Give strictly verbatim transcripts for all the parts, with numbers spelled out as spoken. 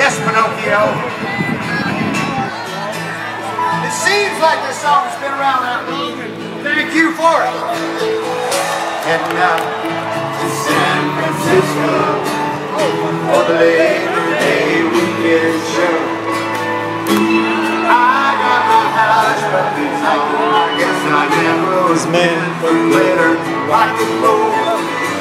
Yes, Pinocchio. It seems like this song's been around that long, and thank you for it. And now to San Francisco for the Labor Day weekend show. I got my house buttons on. I guess I never was meant for glitter like a roll.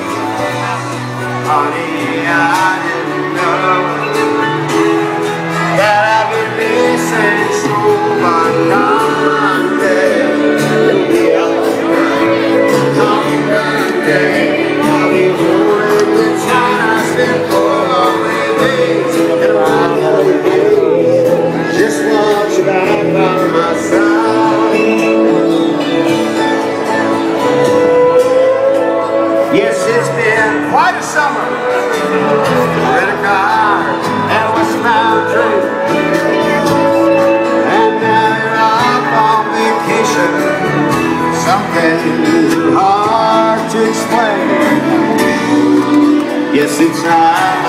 Honey, I didn't know that I'd be missing so much Monday. It'll be a long day. I'll be holding the time I spent for lonely days and right days. Just want you back by my side. Yes, it's been quite a summer. Red a car and westbound train. And now you're off on vacation. Something hard to explain. Yes, it's not